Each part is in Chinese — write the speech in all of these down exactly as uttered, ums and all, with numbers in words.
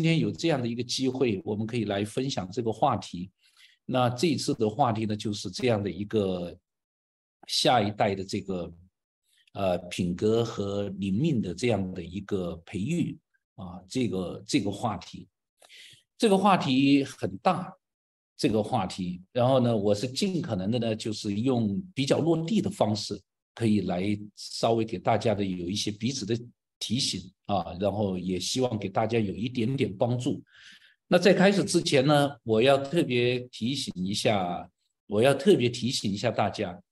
今天有这样的一个机会，我们可以来分享这个话题。那这一次的话题呢，就是这样的一个下一代的这个呃品格和灵命的这样的一个培育啊，这个这个话题，这个话题很大，这个话题，然后呢，我是尽可能的呢，就是用比较落地的方式，可以来稍微给大家的有一些彼此的提醒啊，然后也希望给大家有一点点帮助。那在开始之前呢，我要特别提醒一下，我要特别提醒一下大家，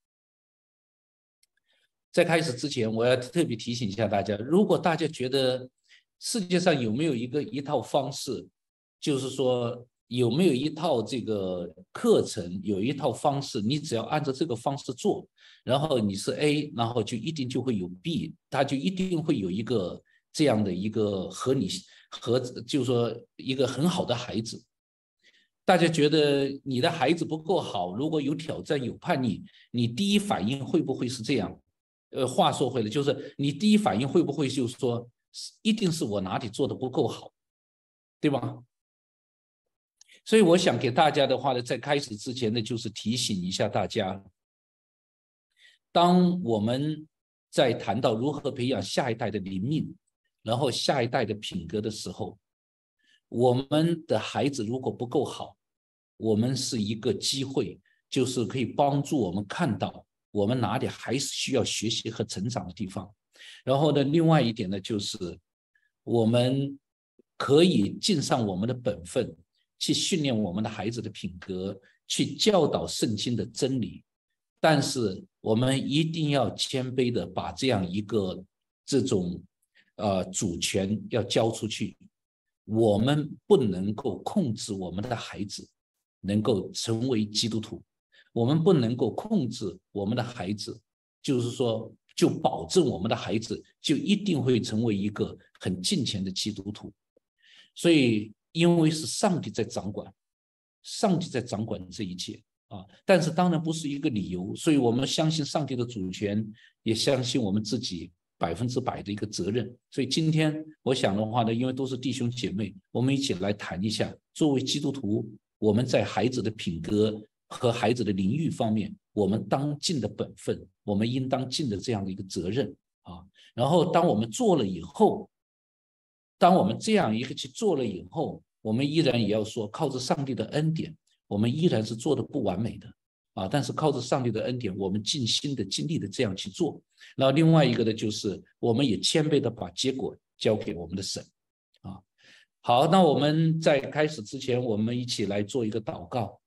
在开始之前，我要特别提醒一下大家，如果大家觉得世界上有没有一个一套方式，就是说有没有一套这个课程，有一套方式，你只要按照这个方式做，然后你是 A， 然后就一定就会有 B， 它就一定会有一个这样的一个和你和就是说一个很好的孩子。大家觉得你的孩子不够好，如果有挑战有叛逆，你第一反应会不会是这样？呃，话说回来，就是你第一反应会不会就是说，一定是我哪里做的不够好，对吧？所以我想给大家的话呢，在开始之前呢，就是提醒一下大家，当我们在谈到如何培养下一代的灵命，然后下一代的品格的时候，我们的孩子如果不够好，我们是一个机会，就是可以帮助我们看到我们哪里还是需要学习和成长的地方。然后呢，另外一点呢，就是我们可以尽上我们的本分，去训练我们的孩子的品格，去教导圣经的真理。但是我们一定要谦卑的把这样一个这种呃主权要交出去。我们不能够控制我们的孩子能够成为基督徒，我们不能够控制我们的孩子，就是说就保证我们的孩子就一定会成为一个很敬虔的基督徒。所以因为是上帝在掌管，上帝在掌管这一切啊，但是当然不是一个理由，所以我们相信上帝的主权，也相信我们自己百分之百的一个责任。所以今天我想的话呢，因为都是弟兄姐妹，我们一起来谈一下，作为基督徒，我们在孩子的品格和孩子的灵育方面，我们当尽的本分，我们应当尽的这样的一个责任啊。然后当我们做了以后，当我们这样一个去做了以后，我们依然也要说，靠着上帝的恩典，我们依然是做的不完美的啊，但是靠着上帝的恩典，我们尽心的、尽力的这样去做。然后另外一个呢，就是我们也谦卑的把结果交给我们的神啊。好，那我们在开始之前，我们一起来做一个祷告。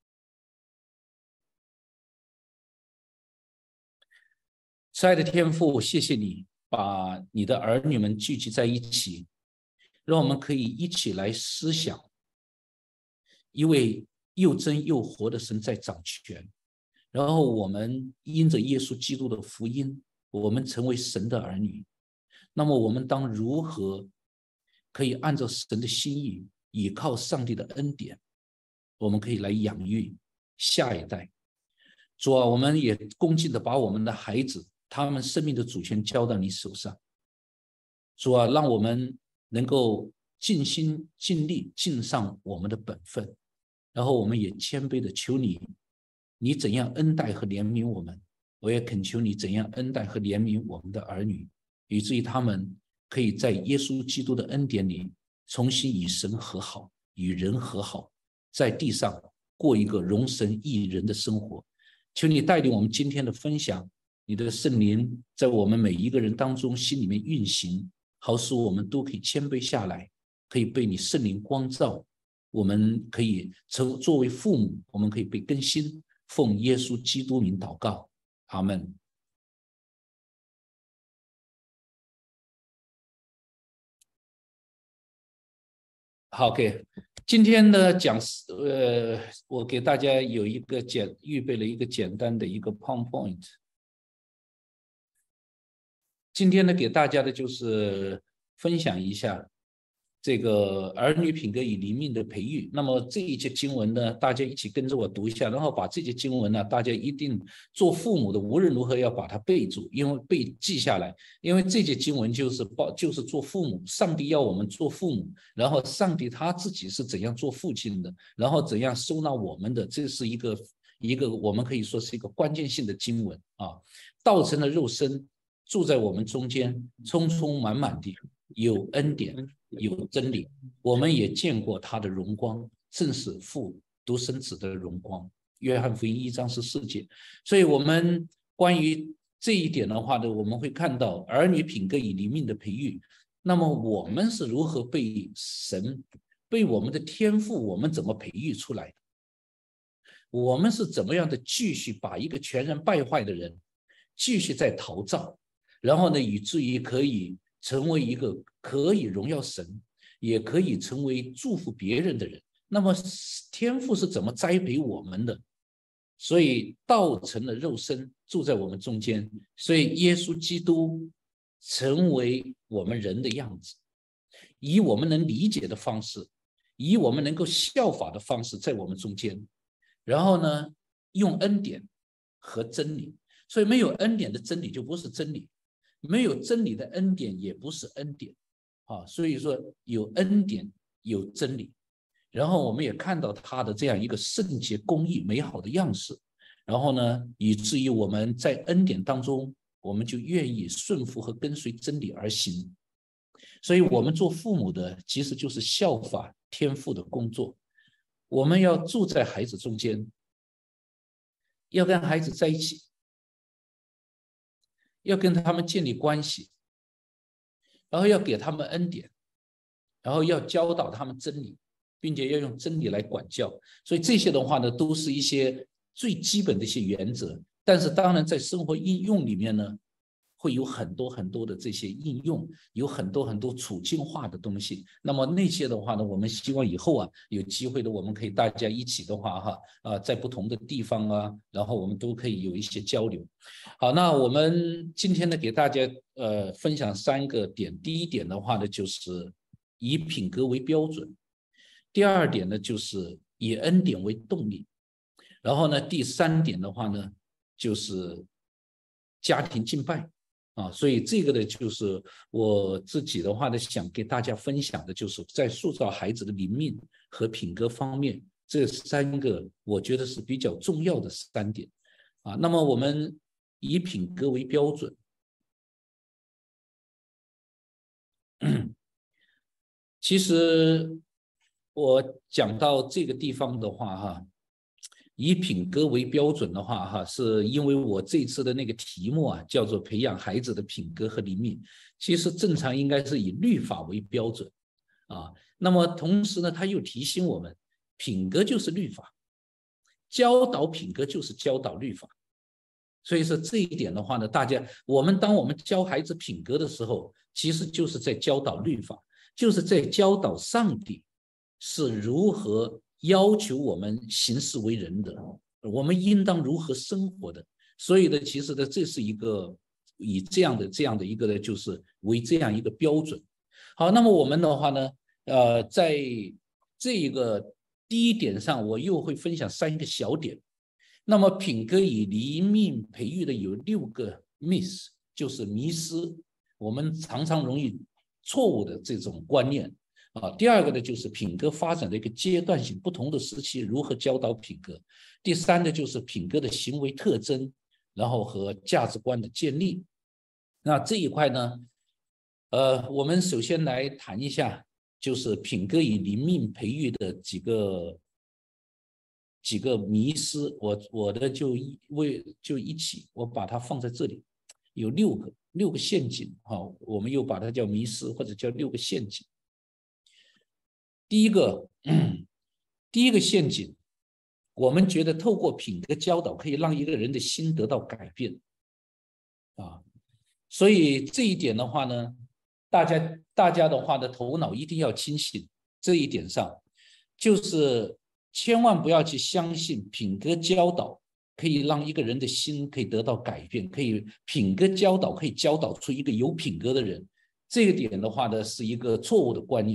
亲爱的天父，谢谢你把你的儿女们聚集在一起，让我们可以一起来思想一位又真又活的神在掌权，然后我们因着耶稣基督的福音，我们成为神的儿女。那么我们当如何可以按照神的心意，依靠上帝的恩典，我们可以来养育下一代。主啊，我们也恭敬的把我们的孩子，他们生命的主权交到你手上。主啊，让我们能够尽心尽力尽上我们的本分，然后我们也谦卑的求你，你怎样恩待和怜悯我们，我也恳求你怎样恩待和怜悯我们的儿女，以至于他们可以在耶稣基督的恩典里重新与神和好，与人和好，在地上过一个荣神益人的生活。求你带领我们今天的分享，你的圣灵在我们每一个人当中心里面运行，好使我们都可以谦卑下来，可以被你圣灵光照，我们可以作为父母，我们可以被更新，奉耶稣基督名祷告，阿们。好 ，OK， 今天呢讲，呃，我给大家有一个简预备了一个简单的一个 PowerPoint。今天呢给大家的就是分享一下这个儿女品格与灵命的培育。那么这一节经文呢，大家一起跟着我读一下，然后把这节经文呢，大家一定做父母的无论如何要把它背住，因为背记下来，因为这节经文就是报就是做父母，上帝要我们做父母，然后上帝他自己是怎样做父亲的，然后怎样收纳我们的，这是一个一个我们可以说是一个关键性的经文啊。道成了肉身，住在我们中间，充充满满的有恩典有真理，我们也见过他的荣光，正是父独生子的荣光。约翰福音一章十四节。所以我们关于这一点的话呢，我们会看到儿女品格与灵命的培育。那么我们是如何被神被我们的天赋我们怎么培育出来的？我们是怎么样的继续把一个全然败坏的人继续在陶造，然后呢以至于可以成为一个可以荣耀神也可以成为祝福别人的人。那么天父是怎么栽培我们的？所以道成了肉身住在我们中间，所以耶稣基督成为我们人的样子，以我们能理解的方式，以我们能够效法的方式在我们中间，然后呢用恩典和真理。所以没有恩典的真理就不是真理，没有真理的恩典也不是恩典啊。所以说有恩典有真理，然后我们也看到他的这样一个圣洁公义美好的样式，然后呢以至于我们在恩典当中我们就愿意顺服和跟随真理而行。所以我们做父母的其实就是效法天父的工作，我们要住在孩子中间，要跟孩子在一起，要跟他们建立关系，然后要给他们恩典，然后要教导他们真理，并且要用真理来管教。所以这些的话呢都是一些最基本的一些原则，但是当然在生活应用里面呢会有很多很多的这些应用，有很多很多处境化的东西。那么那些的话呢，我们希望以后啊有机会的，我们可以大家一起的话哈啊，在不同的地方啊，然后我们都可以有一些交流。好，那我们今天呢给大家呃分享三个点。第一点的话呢，就是以品格为标准；第二点呢，就是以恩典为动力；然后呢，第三点的话呢，就是家庭敬拜。啊，所以这个呢，就是我自己的话呢，想给大家分享的，就是在塑造孩子的灵命和品格方面，这三个我觉得是比较重要的三点。啊，那么我们以品格为标准，其实我讲到这个地方的话，哈。以品格为标准的话，哈，是因为我这次的那个题目啊，叫做培养孩子的品格和灵命。其实正常应该是以律法为标准啊。那么同时呢，他又提醒我们，品格就是律法，教导品格就是教导律法。所以说这一点的话呢，大家我们当我们教孩子品格的时候，其实就是在教导律法，就是在教导上帝是如何要求我们行事为人的，我们应当如何生活的。所以呢，其实呢，这是一个以这样的这样的一个呢，就是为这样一个标准。好，那么我们的话呢，呃，在这一个第一点上，我又会分享三个小点。那么品格与灵命培育的有六个 miss， 就是迷失，我们常常容易错误的这种观念。啊，第二个呢，就是品格发展的一个阶段性，不同的时期如何教导品格。第三呢，就是品格的行为特征，然后和价值观的建立。那这一块呢，呃，我们首先来谈一下，就是品格与灵命培育的几个几个迷思。我我的就一为就一起，我把它放在这里，有六个六个陷阱哈、啊，我们又把它叫迷思或者叫六个陷阱。第一个，第一个陷阱，我们觉得透过品格教导可以让一个人的心得到改变啊，所以这一点的话呢，大家大家的话的头脑一定要清醒。这一点上，就是千万不要去相信品格教导可以让一个人的心可以得到改变，可以品格教导可以教导出一个有品格的人。这个点的话呢，是一个错误的观念。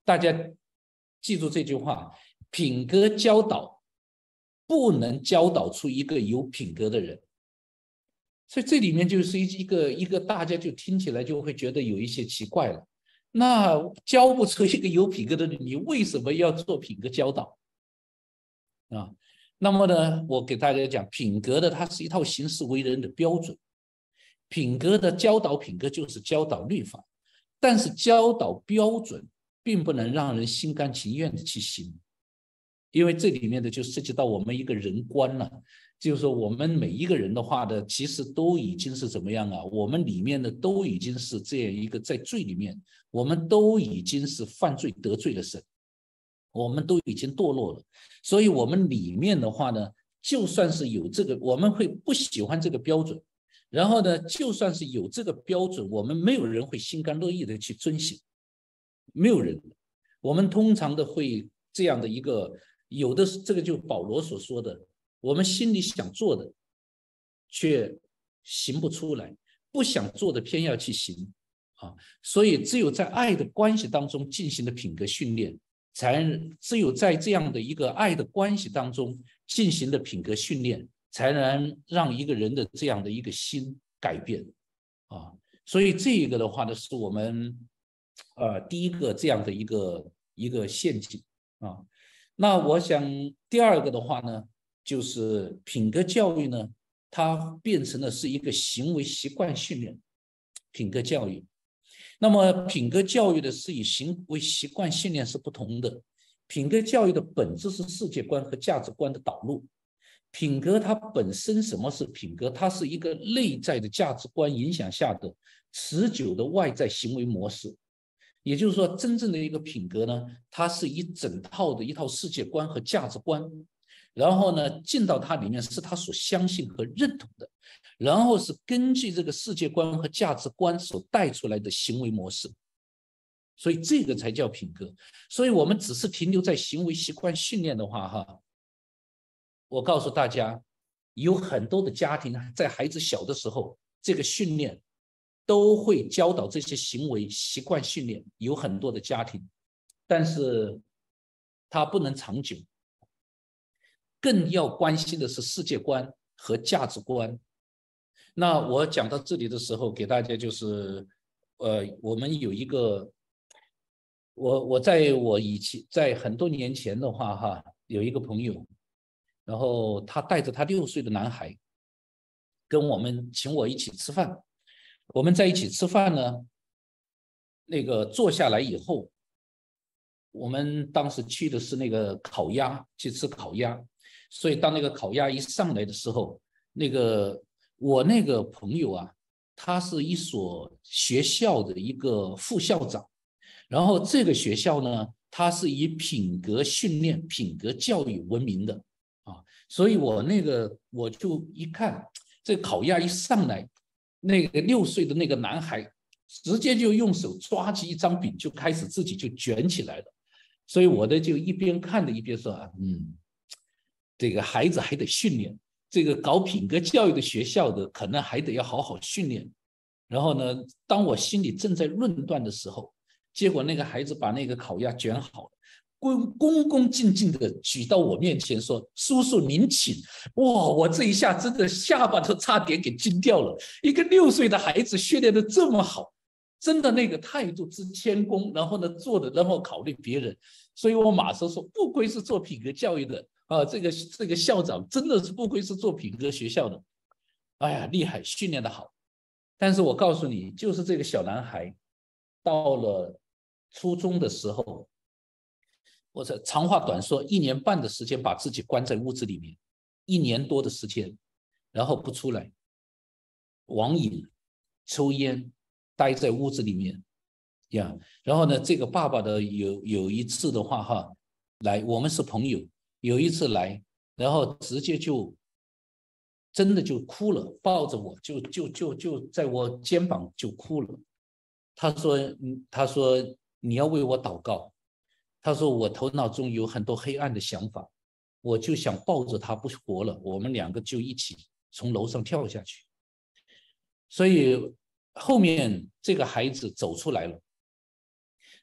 大家记住这句话，品格教导不能教导出一个有品格的人。所以这里面就是一个一个大家就听起来就会觉得有一些奇怪了，那教不出一个有品格的人，你为什么要做品格教导啊？那么呢，我给大家讲，品格的它是一套行事为人的标准，品格的教导，品格就是教导律法，但是教导标准并不能让人心甘情愿的去行，因为这里面的就涉及到我们一个人观了。就是说我们每一个人的话呢，其实都已经是怎么样啊？我们里面的都已经是这样一个在罪里面，我们都已经是犯罪得罪了神，我们都已经堕落了。所以我们里面的话呢，就算是有这个，我们会不喜欢这个标准，然后呢，就算是有这个标准，我们没有人会心甘乐意的去遵行，没有人。我们通常的会这样的一个，有的是这个就保罗所说的，我们心里想做的却行不出来，不想做的偏要去行啊。所以只有在爱的关系当中进行的品格训练，才只有在这样的一个爱的关系当中进行的品格训练，才能让一个人的这样的一个心改变啊。所以这个的话呢，是我们呃第一个这样的一个一个陷阱啊。那我想第二个的话呢，就是品格教育呢，它变成了是一个行为习惯训练，品格教育。那么品格教育的是与行为习惯训练是不同的。品格教育的本质是世界观和价值观的导入。品格它本身，什么是品格？它是一个内在的价值观影响下的持久的外在行为模式。也就是说，真正的一个品格呢，它是一整套的一套世界观和价值观，然后呢，进到它里面是他所相信和认同的，然后是根据这个世界观和价值观所带出来的行为模式，所以这个才叫品格。所以我们只是停留在行为习惯训练的话，哈，我告诉大家，有很多的家庭在孩子小的时候，这个训练都会教导这些行为习惯训练，有很多的家庭，但是它不能长久。更要关心的是世界观和价值观。那我讲到这里的时候，给大家就是，呃，我们有一个，我我在我以前在很多年前的话，哈，有一个朋友，然后他带着他六岁的男孩，跟我们请我一起吃饭。我们在一起吃饭呢，那个坐下来以后，我们当时去的是那个烤鸭，去吃烤鸭。所以当那个烤鸭一上来的时候，那个我那个朋友啊，他是一所学校的一个副校长，然后这个学校呢，它是以品格训练、品格教育闻名的啊。所以我那个我就一看，这烤鸭一上来，那个六岁的那个男孩直接就用手抓起一张饼，就开始自己就卷起来了。所以我的就一边看着一边说啊，嗯。这个孩子还得训练，这个搞品格教育的学校的可能还得要好好训练。然后呢，当我心里正在论断的时候，结果那个孩子把那个烤鸭卷好了，恭恭恭敬敬的举到我面前说：“叔叔您请。”哇，我这一下真的下巴都差点给惊掉了。一个六岁的孩子训练的这么好，真的那个态度之谦恭，然后呢做的，然后考虑别人，所以我马上说，不愧是做品格教育的。啊，这个这个校长真的是不愧是做品格学校的，哎呀，厉害，训练的好。但是我告诉你，就是这个小男孩到了初中的时候，我说长话短说，一年半的时间把自己关在屋子里面，一年多的时间，然后不出来，网瘾、抽烟，待在屋子里面呀。然后呢，这个爸爸的有有一次的话哈，来，我们是朋友。有一次来，然后直接就真的就哭了，抱着我就就就就在我肩膀就哭了。他说：“他说你要为我祷告。他说我头脑中有很多黑暗的想法，我就想抱着他不活了，我们两个就一起从楼上跳下去。”所以后面这个孩子走出来了，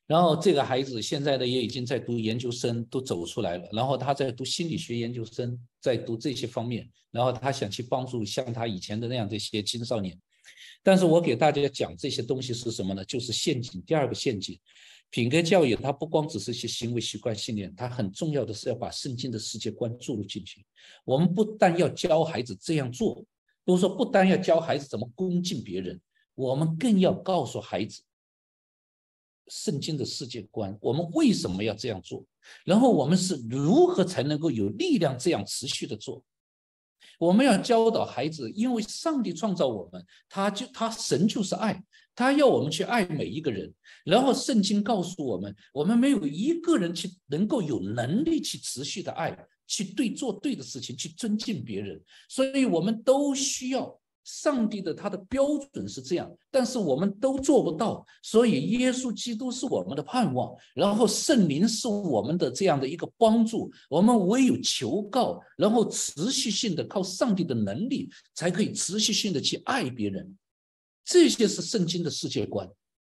然后这个孩子现在呢也已经在读研究生，都走出来了，然后他在读心理学研究生，在读这些方面，然后他想去帮助像他以前的那样这些青少年。但是我给大家讲这些东西是什么呢？就是陷阱。第二个陷阱，品格教育它不光只是一些行为习惯训练，它很重要的是要把圣经的世界观注入进去。我们不但要教孩子这样做，都说不单要教孩子怎么恭敬别人，我们更要告诉孩子圣经的世界观，我们为什么要这样做，然后我们是如何才能够有力量这样持续的做。我们要教导孩子，因为上帝创造我们，他就他神就是爱，他要我们去爱每一个人。然后圣经告诉我们，我们没有一个人去能够有能力去持续的爱，去对做对的事情，去尊敬别人。所以我们都需要上帝的他的标准是这样，但是我们都做不到，所以耶稣基督是我们的盼望，然后圣灵是我们的这样的一个帮助，我们唯有求告，然后持续性的靠上帝的能力，才可以持续性的去爱别人。这些是圣经的世界观。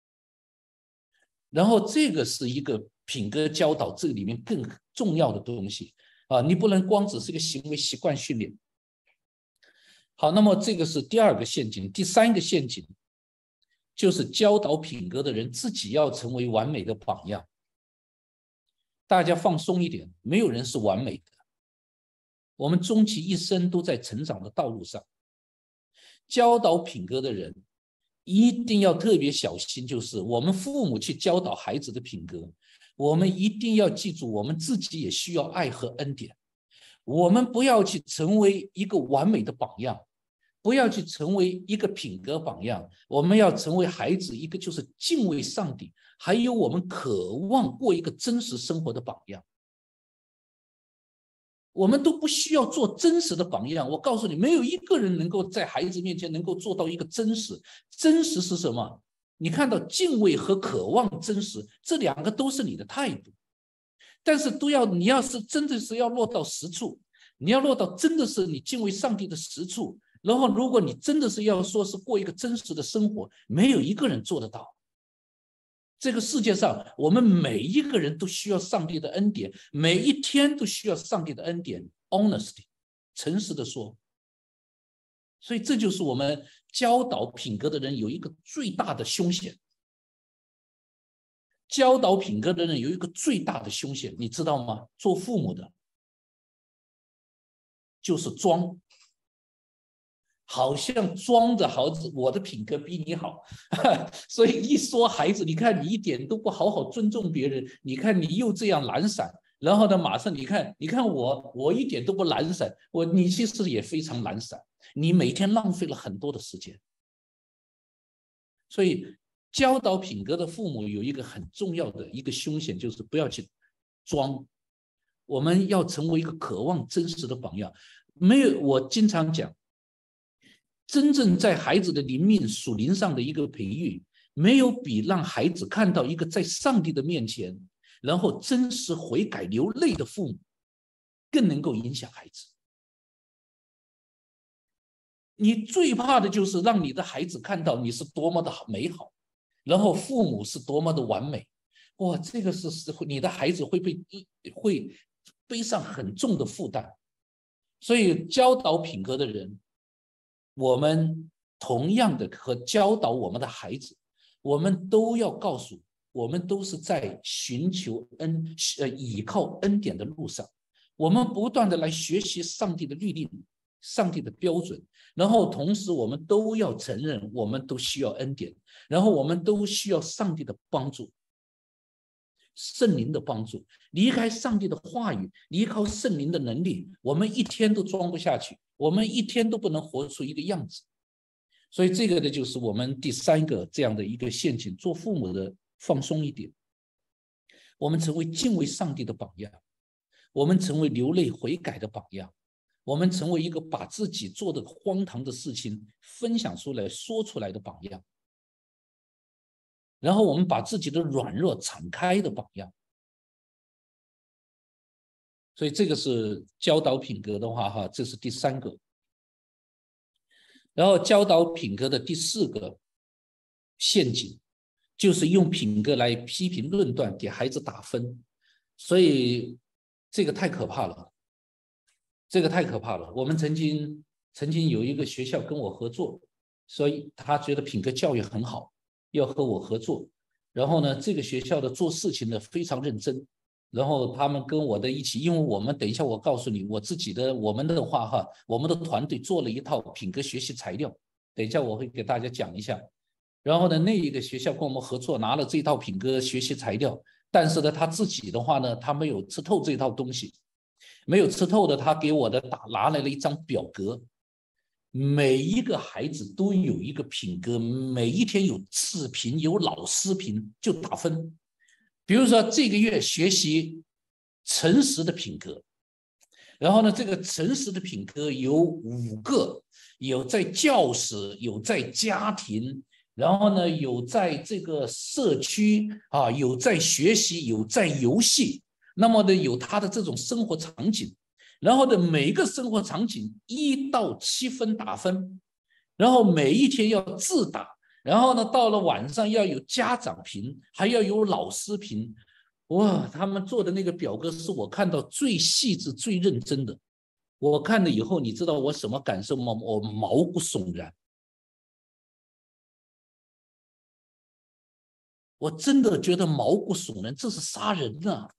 然后这个是一个品格教导，这里面更重要的东西啊，你不能光只是个行为习惯训练。好，那么这个是第二个陷阱。第三个陷阱就是教导品格的人自己要成为完美的榜样。大家放松一点，没有人是完美的，我们终其一生都在成长的道路上。教导品格的人一定要特别小心，就是我们父母去教导孩子的品格，我们一定要记住，我们自己也需要爱和恩典。我们不要去成为一个完美的榜样，不要去成为一个品格榜样，我们要成为孩子一个就是敬畏上帝，还有我们渴望过一个真实生活的榜样。我们都不需要做真实的榜样，我告诉你，没有一个人能够在孩子面前能够做到一个真实。真实是什么？你看到敬畏和渴望真实，这两个都是你的态度，但是都要你要是真的是要落到实处，你要落到真的是你敬畏上帝的实处，然后如果你真的是要说是过一个真实的生活，没有一个人做得到。这个世界上，我们每一个人都需要上帝的恩典，每一天都需要上帝的恩典 ，honesty， 诚实的说。所以这就是我们教导品格的人有一个最大的凶险。教导品格的人有一个最大的凶险，你知道吗？做父母的就是装，好像装着孩子我的品格比你好，所以一说孩子，你看你一点都不好好尊重别人，你看你又这样懒散，然后呢，马上你看，你看我，我一点都不懒散，我你其实也非常懒散，你每天浪费了很多的时间。所以教导品格的父母有一个很重要的一个凶险，就是不要去装，我们要成为一个渴望真实的榜样。没有，我经常讲，真正在孩子的灵命属灵上的一个培育，没有比让孩子看到一个在上帝的面前，然后真实悔改流泪的父母，更能够影响孩子。你最怕的就是让你的孩子看到你是多么的美好，然后父母是多么的完美。哇，这个是你的孩子会被会背上很重的负担。所以教导品格的人，我们同样的和教导我们的孩子，我们都要告诉，我们都是在寻求恩呃倚靠恩典的路上，我们不断的来学习上帝的律例，上帝的标准，然后同时我们都要承认，我们都需要恩典，然后我们都需要上帝的帮助，圣灵的帮助。离开上帝的话语，离开圣灵的能力，我们一天都装不下去，我们一天都不能活出一个样子。所以这个呢，就是我们第三个这样的一个陷阱，做父母的放松一点，我们成为敬畏上帝的榜样，我们成为流泪悔改的榜样，我们成为一个把自己做的荒唐的事情分享出来说出来的榜样，然后我们把自己的软弱敞开的榜样。所以这个是教导品格的话哈，这是第三个。然后教导品格的第四个陷阱就是用品格来批评论断，给孩子打分，所以这个太可怕了，这个太可怕了。我们曾经曾经有一个学校跟我合作，所以他觉得品格教育很好，要和我合作。然后呢，这个学校的做事情呢非常认真，然后他们跟我的一起，因为我们等一下我告诉你，我自己的我们的话哈，我们的团队做了一套品格学习材料，等一下我会给大家讲一下。然后呢，那一个学校跟我们合作，拿了这套品格学习材料，但是呢，他自己的话呢，他没有吃透这套东西，没有吃透的，他给我的打拿来了一张表格，每一个孩子都有一个品格，每一天有次评，有老师评，就打分。比如说这个月学习诚实的品格，然后呢，这个诚实的品格有五个，有在教室，有在家庭，然后呢，有在这个社区啊，有在学习，有在游戏，那么呢，有他的这种生活场景，然后呢，每一个生活场景一到七分打分，然后每一天要自打，然后呢，到了晚上要有家长评，还要有老师评。哇，他们做的那个表格是我看到最细致、最认真的。我看了以后，你知道我什么感受吗？我毛骨悚然。我真的觉得毛骨悚然，这是杀人啊！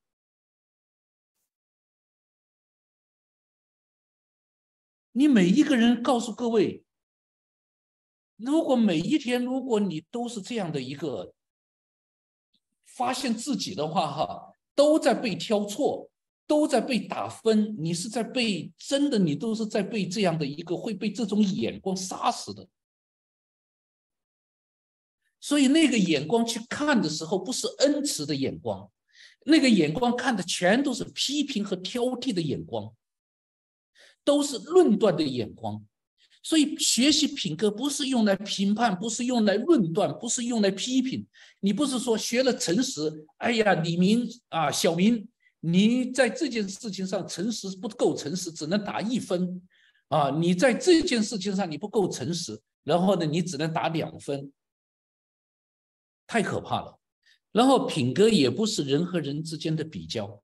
你每一个人告诉各位，如果每一天，如果你都是这样的一个发现自己的话，哈，都在被挑错，都在被打分，你是在被真的，你都是在被这样的一个会被这种眼光杀死的。所以那个眼光去看的时候，不是恩慈的眼光，那个眼光看的全都是批评和挑剔的眼光，都是论断的眼光。所以学习品格不是用来评判，不是用来论断，不是用来批评。你不是说学了诚实，哎呀，李明啊，小明，你在这件事情上诚实不够诚实，只能打一分啊！你在这件事情上你不够诚实，然后呢，你只能打两分，太可怕了。然后品格也不是人和人之间的比较。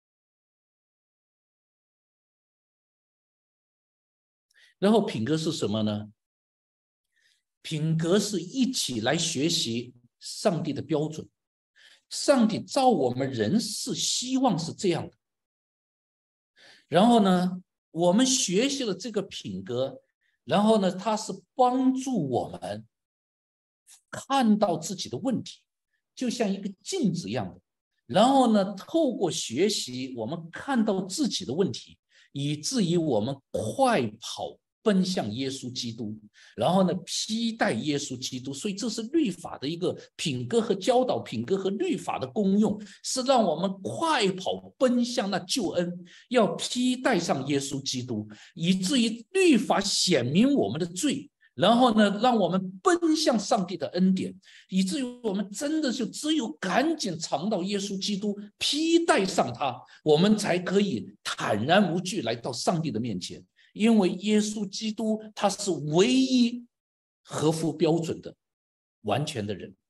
然后品格是什么呢？品格是一起来学习上帝的标准。上帝造我们人是希望是这样的。然后呢，我们学习了这个品格，然后呢，它是帮助我们看到自己的问题，就像一个镜子一样的。然后呢，透过学习，我们看到自己的问题，以至于我们快跑奔向耶稣基督，然后呢，披戴耶稣基督。所以这是律法的一个品格和教导，品格和律法的功用，是让我们快跑奔向那救恩，要披戴上耶稣基督，以至于律法显明我们的罪，然后呢，让我们奔向上帝的恩典，以至于我们真的就只有赶紧尝到耶稣基督，披戴上他，我们才可以坦然无惧来到上帝的面前。因为耶稣基督他是唯一合乎标准的完全的人。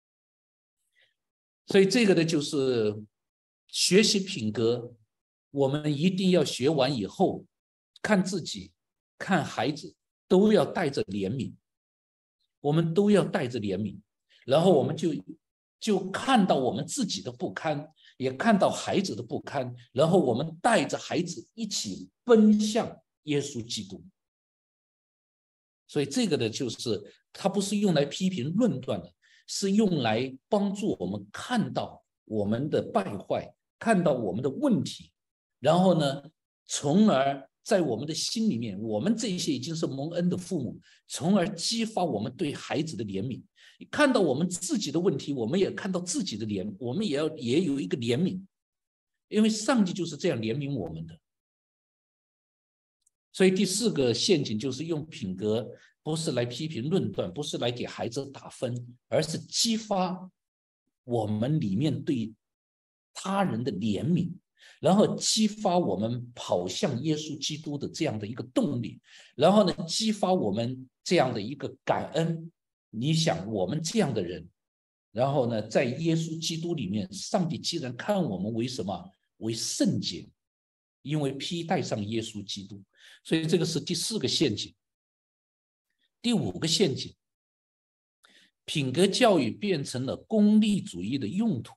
所以这个呢，就是学习品格，我们一定要学完以后，看自己看孩子都要带着怜悯，我们都要带着怜悯，然后我们就就看到我们自己的不堪，也看到孩子的不堪，然后我们带着孩子一起奔向耶稣基督。所以这个呢，就是它不是用来批评论断的，是用来帮助我们看到我们的败坏，看到我们的问题，然后呢，从而在我们的心里面，我们这些已经是蒙恩的父母，从而激发我们对孩子的怜悯。看到我们自己的问题，我们也看到自己的怜，我们也要也有一个怜悯，因为上帝就是这样怜悯我们的。所以第四个陷阱就是用品格，不是来批评论断，不是来给孩子打分，而是激发我们里面对他人的怜悯，然后激发我们跑向耶稣基督的这样的一个动力，然后呢，激发我们这样的一个感恩。你想，我们这样的人， 然后呢，在耶稣基督里面，上帝既然看我们为什么？为圣洁，因为披戴上耶稣基督。所以这个是第四个陷阱。第五个陷阱，品格教育变成了功利主义的用途。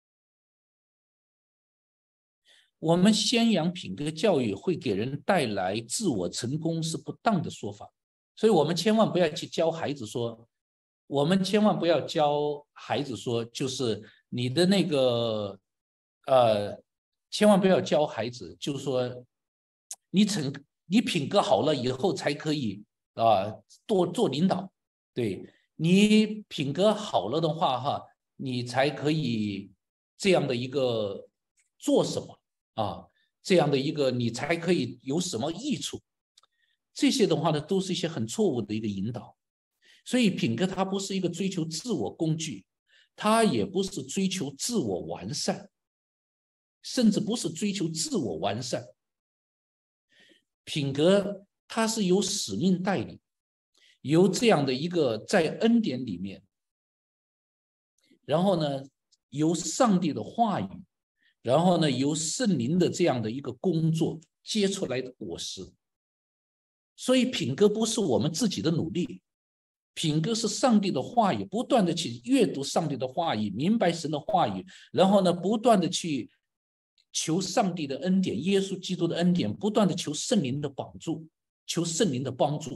我们宣扬品格教育会给人带来自我成功是不当的说法，所以我们千万不要去教孩子说，我们千万不要教孩子说，就是你的那个，呃，千万不要教孩子，就是说，你成你品格好了以后才可以啊、呃，多做领导，对，你品格好了的话哈，你才可以这样的一个做什么。啊，这样的一个你才可以有什么益处？这些的话呢，都是一些很错误的一个引导。所以品格它不是一个追求自我工具，它也不是追求自我完善，甚至不是追求自我完善。品格它是由使命带领，由这样的一个在恩典里面，然后呢，由上帝的话语。然后呢，由圣灵的这样的一个工作结出来的果实。所以品格不是我们自己的努力，品格是上帝的话语，不断的去阅读上帝的话语，明白神的话语，然后呢，不断的去求上帝的恩典，耶稣基督的恩典，不断的求圣灵的帮助，求圣灵的帮助，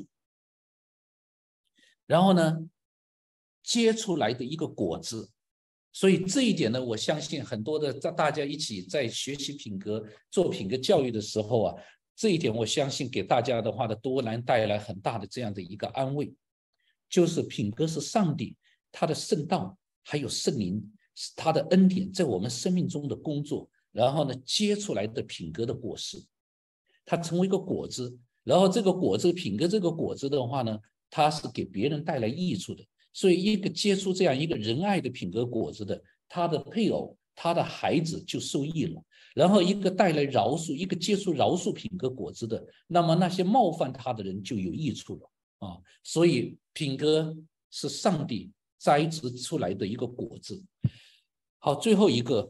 然后呢，结出来的一个果子。所以这一点呢，我相信很多的大家一起在学习品格、做品格教育的时候啊，这一点我相信给大家的话呢，都能带来很大的这样的一个安慰，就是品格是上帝他的圣道，还有圣灵他的恩典在我们生命中的工作，然后呢结出来的品格的果实，它成为一个果子，然后这个果子品格这个果子的话呢，它是给别人带来益处的。所以一个结出这样一个仁爱的品格果子的，他的配偶他的孩子就受益了，然后一个带来饶恕，一个结出饶恕品格果子的，那么那些冒犯他的人就有益处了啊。所以品格是上帝栽植出来的一个果子。好，最后一个，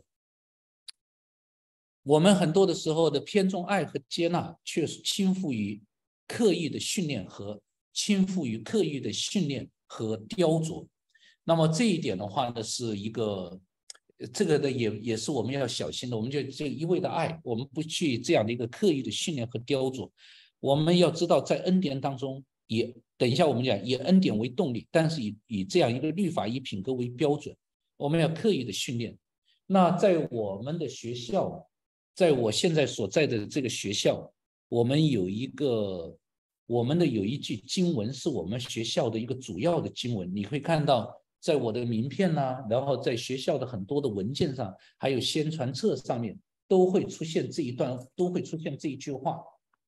我们很多的时候的偏重爱和接纳，却是倾覆于刻意的训练和倾覆于刻意的训练和雕琢。那么这一点的话呢，是一个这个的也也是我们要小心的。我们就这一味的爱，我们不去这样的一个刻意的训练和雕琢。我们要知道，在恩典当中，也等一下我们讲以恩典为动力，但是以以这样一个律法以品格为标准，我们要刻意的训练。那在我们的学校，在我现在所在的这个学校，我们有一个。我们的有一句经文是我们学校的一个主要的经文，你会看到在我的名片呐、啊，然后在学校的很多的文件上，还有宣传册上面都会出现这一段，都会出现这一句话。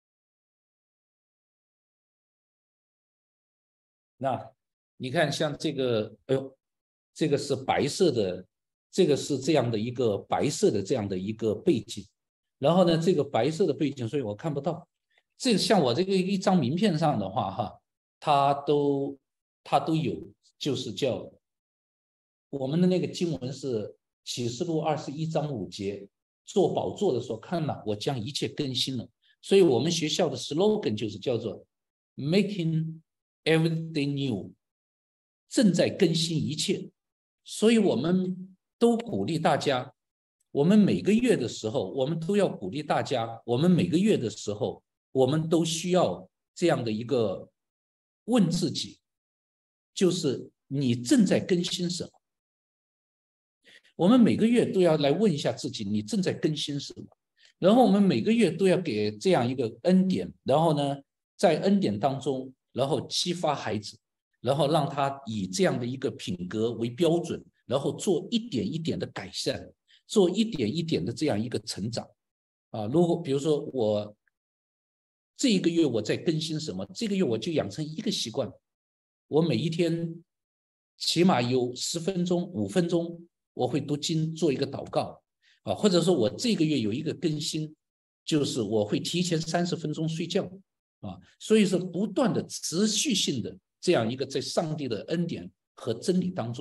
那你看，像这个，哎呦，这个是白色的，这个是这样的一个白色的这样的一个背景，然后呢，这个白色的背景，所以我看不到。这个像我这个一张名片上的话，哈，它都它都有，就是叫我们的那个经文是启示录二十一章五节，做宝座的时候，看了我将一切更新了。所以我们学校的 slogan 就是叫做 Making Everything New， 正在更新一切。所以我们都鼓励大家，我们每个月的时候，我们都要鼓励大家，我们每个月的时候。我们都需要这样的一个问自己，就是你正在更新什么？我们每个月都要来问一下自己，你正在更新什么？然后我们每个月都要给这样一个恩典，然后呢，在恩典当中，然后激发孩子，然后让他以这样的一个品格为标准，然后做一点一点的改善，做一点一点的这样一个成长。啊，如果比如说我。这一个月我在更新什么？这个月我就养成一个习惯，我每一天起码有十分钟、五分钟，我会读经做一个祷告啊，或者说我这个月有一个更新，就是我会提前三十分钟睡觉啊，所以说不断的持续性的这样一个在上帝的恩典和真理当中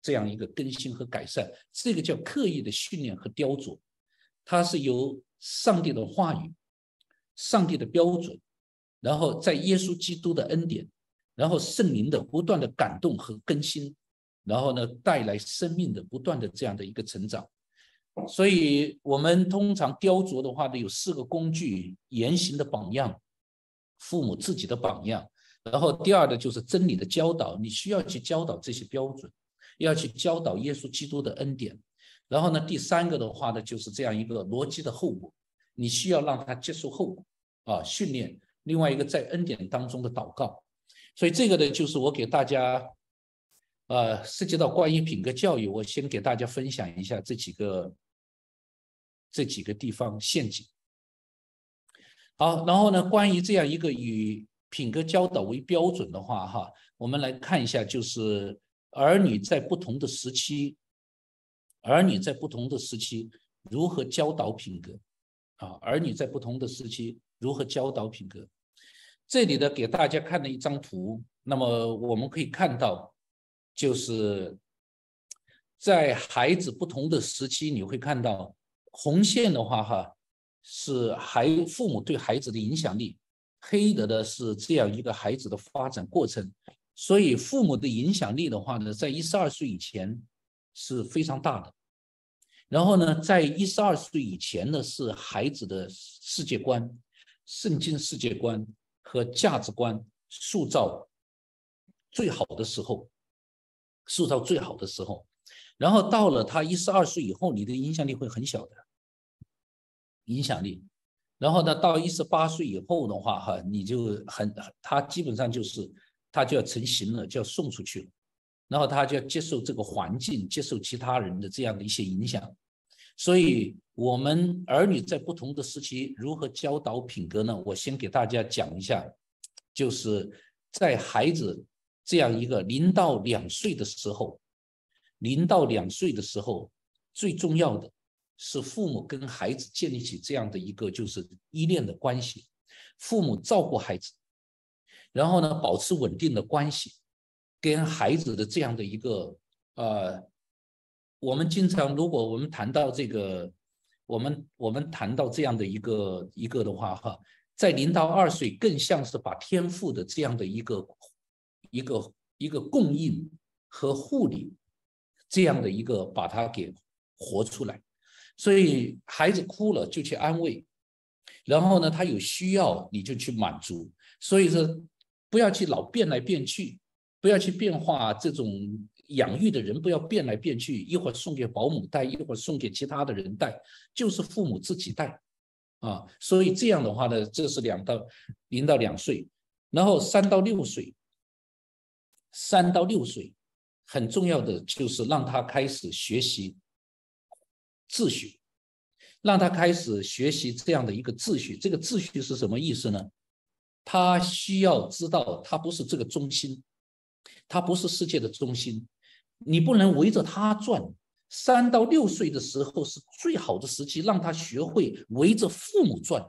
这样一个更新和改善，这个叫刻意的训练和雕琢，它是由上帝的话语、上帝的标准，然后在耶稣基督的恩典，然后圣灵的不断的感动和更新，然后呢带来生命的不断的这样的一个成长。所以我们通常雕琢的话呢，有四个工具：言行的榜样，父母自己的榜样，然后第二的就是真理的教导，你需要去教导这些标准，要去教导耶稣基督的恩典。然后呢，第三个的话呢，就是这样一个逻辑的后果，你需要让他接受后果啊，训练。另外一个在恩典当中的祷告。所以这个呢，就是我给大家呃涉及到关于品格教育，我先给大家分享一下这几个这几个地方陷阱。好，然后呢，关于这样一个以品格教导为标准的话，哈，我们来看一下，就是儿女在不同的时期，儿女在不同的时期如何教导品格啊？儿女在不同的时期如何教导品格？这里的给大家看了一张图，那么我们可以看到，就是在孩子不同的时期，你会看到红线的话，哈。是孩父母对孩子的影响力，黑的呢是这样一个孩子的发展过程。所以父母的影响力的话呢，在一十二岁以前是非常大的。然后呢，在一十二岁以前呢，是孩子的世界观、圣经世界观和价值观塑造最好的时候，塑造最好的时候。然后到了他一十二岁以后，你的影响力会很小的。影响力，然后呢，到一十八岁以后的话，哈，你就很，他基本上就是他就要成型了，就要送出去了，然后他就要接受这个环境，接受其他人的这样的一些影响。所以，我们儿女在不同的时期如何教导品格呢？我先给大家讲一下，就是在孩子这样一个零到两岁的时候，零到两岁的时候，最重要的。是父母跟孩子建立起这样的一个就是依恋的关系，父母照顾孩子，然后呢保持稳定的关系，跟孩子的这样的一个呃，我们经常如果我们谈到这个，我们我们谈到这样的一个一个的话哈，在零到二岁更像是把天赋的这样的一个一个一个供应和护理这样的一个把它给活出来。所以孩子哭了就去安慰，然后呢，他有需要你就去满足。所以说，不要去老变来变去，不要去变化这种养育的人，不要变来变去，一会儿送给保姆带，一会儿送给其他的人带，就是父母自己带啊。所以这样的话呢，这是两到零到两岁，然后三到六岁，三到六岁很重要的就是让他开始学习。秩序，让他开始学习这样的一个秩序。这个秩序是什么意思呢？他需要知道，他不是这个中心，他不是世界的中心，你不能围着他转。三到六岁的时候是最好的时期，让他学会围着父母转。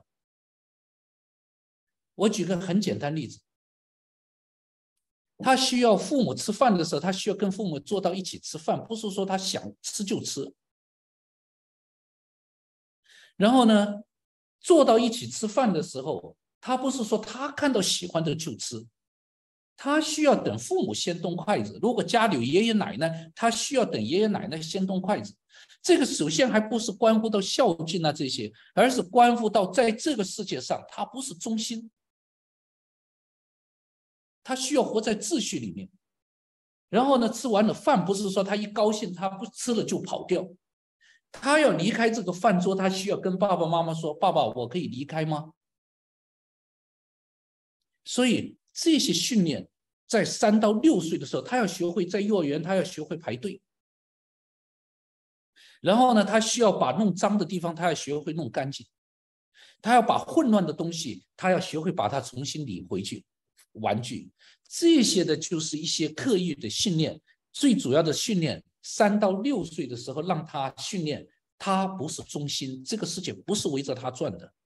我举个很简单例子，他需要父母吃饭的时候，他需要跟父母坐到一起吃饭，不是说他想吃就吃。然后呢，坐到一起吃饭的时候，他不是说他看到喜欢的就吃，他需要等父母先动筷子。如果家里有爷爷奶奶，他需要等爷爷奶奶先动筷子。这个首先还不是关乎到孝敬啊这些，而是关乎到在这个世界上，他不是中心，他需要活在秩序里面。然后呢，吃完了饭，不是说他一高兴他不吃了就跑掉。他要离开这个饭桌，他需要跟爸爸妈妈说：“爸爸，我可以离开吗？”所以这些训练在三到六岁的时候，他要学会在幼儿园，他要学会排队。然后呢，他需要把弄脏的地方，他要学会弄干净。他要把混乱的东西，他要学会把它重新理回去。玩具这些的就是一些刻意的训练，最主要的训练。三到六岁的时候，让他训练，他不是中心，这个世界不是围着他转的。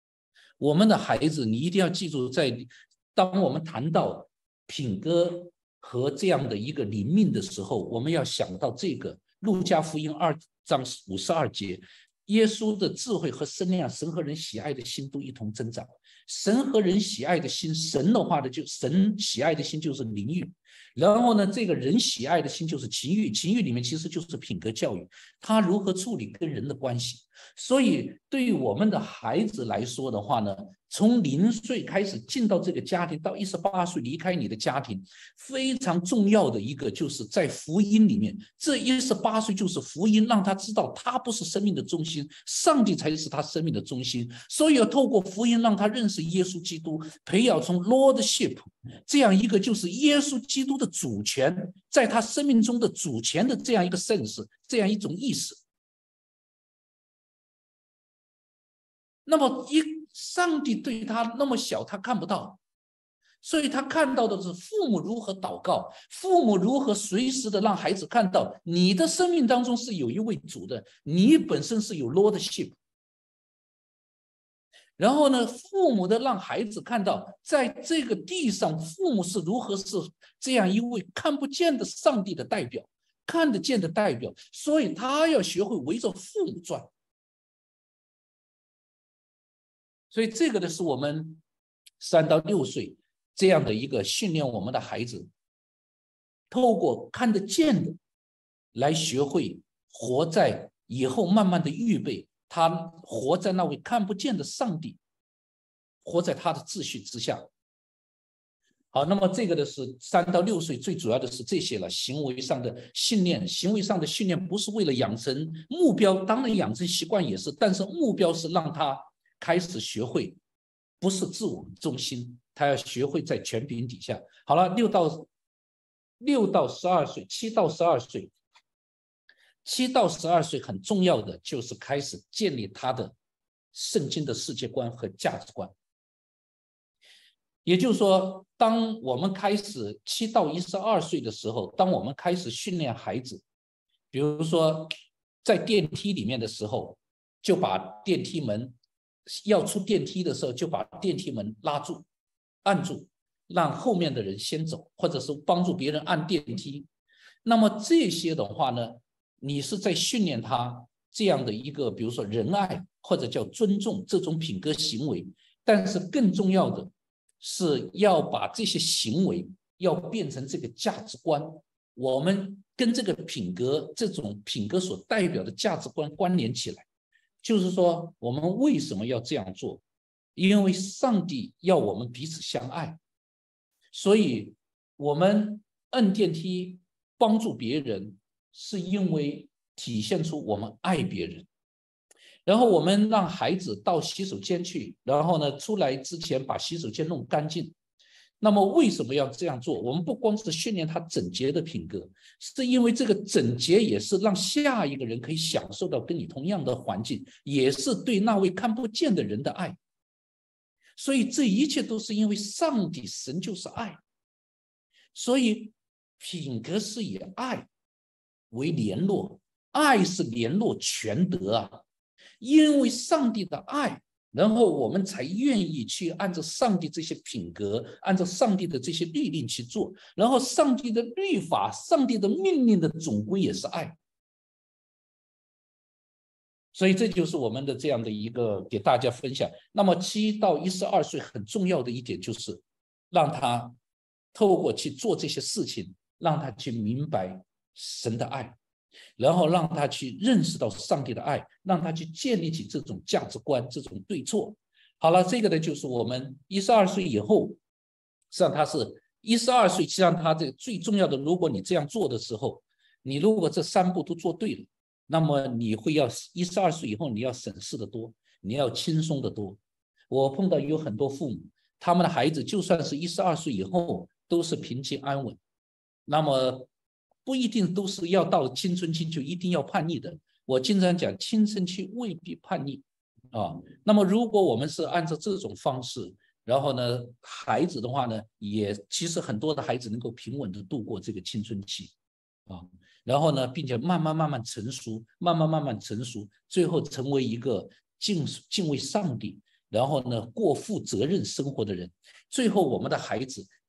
我们的孩子，你一定要记住在，在当我们谈到品格和这样的一个灵命的时候，我们要想到这个路加福音二章五十二节，耶稣的智慧和身量，神和人喜爱的心都一同增长。神和人喜爱的心，神的话呢，就神喜爱的心就是灵欲，然后呢，这个人喜爱的心就是情欲，情欲里面其实就是品格教育，他如何处理跟人的关系。所以对于我们的孩子来说的话呢，从零岁开始进到这个家庭，到一十八岁离开你的家庭，非常重要的一个就是在福音里面，这一十八岁就是福音，让他知道他不是生命的中心，上帝才是他生命的中心。所以要透过福音让他认识耶稣基督，培养从 Lordship 这样一个就是耶稣基督的主权，在他生命中的主权的这样一个 sense， 这样一种意识。那么一上帝对他那么小，他看不到，所以他看到的是父母如何祷告，父母如何随时的让孩子看到你的生命当中是有一位主的，你本身是有 Lordship。然后呢，父母的让孩子看到，在这个地上，父母是如何是这样一位看不见的上帝的代表，看得见的代表，所以他要学会围着父母转。所以这个呢，是我们三到六岁这样的一个训练我们的孩子，透过看得见的来学会活在以后，慢慢的预备他活在那位看不见的上帝，活在他的秩序之下。好，那么这个的是三到六岁，最主要的是这些了，行为上的训练，行为上的训练不是为了养成目标，当然养成习惯也是，但是目标是让他开始学会不是自我中心，他要学会在权柄底下。好了，六到六到十二岁，七到十二岁，七到十二岁很重要的就是开始建立他的圣经的世界观和价值观。也就是说，当我们开始七到一十二岁的时候，当我们开始训练孩子，比如说在电梯里面的时候，就把电梯门要出电梯的时候，就把电梯门拉住、按住，让后面的人先走，或者是帮助别人按电梯。那么这些的话呢，你是在训练他这样的一个，比如说仁爱或者叫尊重这种品格行为。但是更重要的是要把这些行为要变成这个价值观，我们跟这个品格这种品格所代表的价值观关联起来。就是说我们为什么要这样做？因为上帝要我们彼此相爱，所以我们按电梯帮助别人是因为体现出我们爱别人。然后我们让孩子到洗手间去，然后呢出来之前把洗手间弄干净。那么为什么要这样做？我们不光是训练他整洁的品格，是因为这个整洁也是让下一个人可以享受到跟你同样的环境，也是对那位看不见的人的爱。所以这一切都是因为上帝神就是爱，所以品格是以爱为联络，爱是联络全德啊。因为上帝的爱，然后我们才愿意去按照上帝这些品格，按照上帝的这些律令去做。然后上帝的律法，上帝的命令的总归也是爱。所以这就是我们的这样的一个给大家分享。那么七到一十二岁很重要的一点就是让他透过去做这些事情，让他去明白神的爱，然后让他去认识到上帝的爱，让他去建立起这种价值观，这种对错。好了，这个呢就是我们一十二岁以后，实际上他是一十二岁，实际上他这个最重要的，如果你这样做的时候，你如果这三步都做对了，那么你会要一十二岁以后你要省事的多，你要轻松的多。我碰到有很多父母，他们的孩子就算是一十二岁以后都是平静安稳，那么不一定都是要到青春期就一定要叛逆的。我经常讲，青春期未必叛逆啊。那么如果我们是按照这种方式，然后呢，孩子的话呢，也其实很多的孩子能够平稳的度过这个青春期啊。然后呢，并且慢慢慢慢成熟，慢慢慢慢成熟，最后成为一个敬敬畏上帝，然后呢，过负责任生活的人。最后，我们的孩子